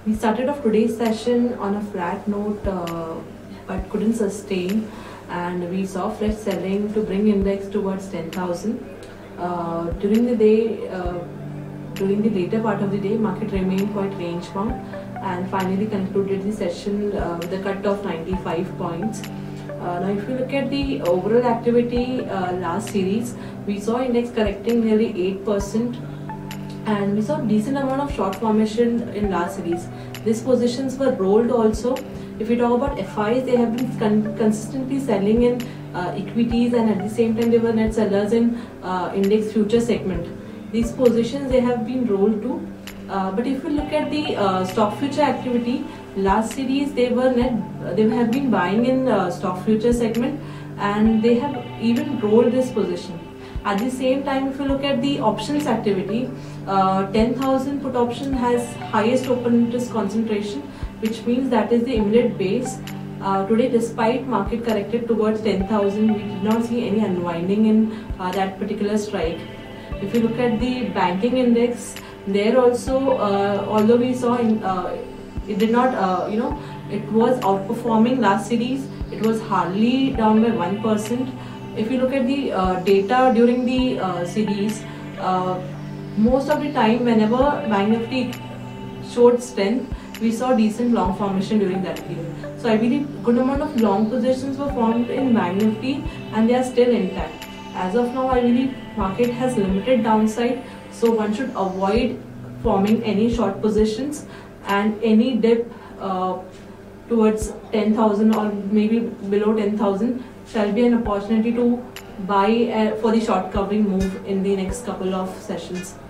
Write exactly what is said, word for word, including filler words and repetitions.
We started off today's session on a flat note, uh, but couldn't sustain, and we saw fresh selling to bring index towards ten thousand. Uh, during the day, uh, during the later part of the day, market remained quite range bound, and finally concluded the session uh, with a cut of ninety-five points. Uh, now, if you look at the overall activity uh, last series, we saw index correcting nearly eight percent. And we saw decent amount of short formation in last series. These positions were rolled also. If we talk about F Is, they have been con consistently selling in uh, equities, and at the same time they were net sellers in uh, index future segment. These positions they have been rolled too. Uh, but if you look at the uh, stock future activity, last series they were net, they have been buying in uh, stock future segment, and they have even rolled this position. At the same time, if you look at the options activity, uh, ten thousand put option has highest open interest concentration, which means that is the immediate base. Uh, today, despite market corrected towards ten thousand, we did not see any unwinding in uh, that particular strike. If you look at the banking index, there also, uh, although we saw in, uh, it did not, uh, you know, it was outperforming last series. It was hardly down by one percent. If you look at the uh, data during the uh, series, uh, most of the time whenever Bank Nifty showed strength, we saw decent long formation during that period. So I believe good amount of long positions were formed in Bank Nifty, and they are still intact. As of now, I believe market has limited downside, so one should avoid forming any short positions, and any dip uh, towards ten thousand or maybe below ten thousand shall be an opportunity to buy uh, for the short covering move in the next couple of sessions.